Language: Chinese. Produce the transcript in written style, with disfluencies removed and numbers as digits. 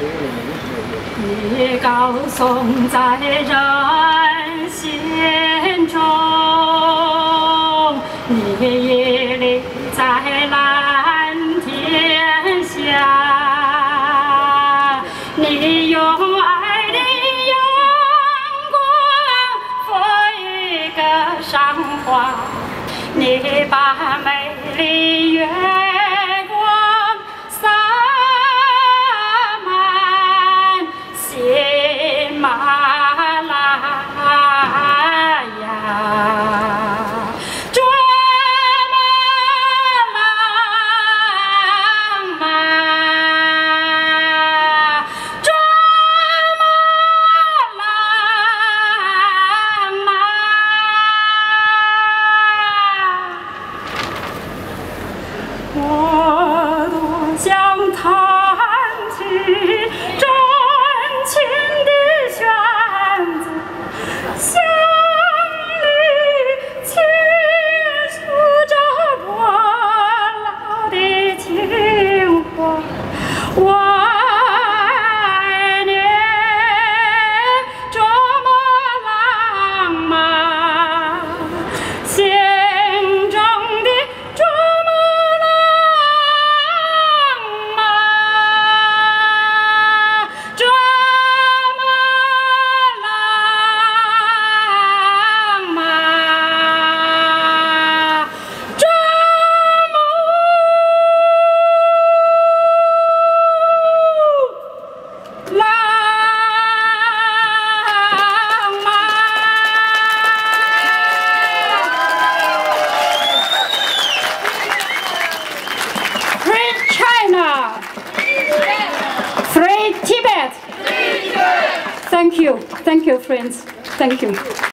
你高颂在人心中，你屹立在蓝天下，你用爱的阳光赋予歌赏花，你把美丽月光洒满喜马拉雅，这么浪漫，这么浪漫。我多想弹起真情的弦子，向你倾诉着我老的情话。我爱你，这么浪漫，心中的这么浪漫，这么浪漫，这么浪漫。Free China! Free Tibet! Thank you, friends. Thank you.